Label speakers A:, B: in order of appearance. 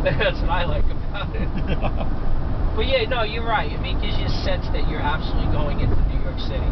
A: That's what I like about it. But yeah, no, you're right. I mean, it gives you a sense that you're absolutely going into New York City.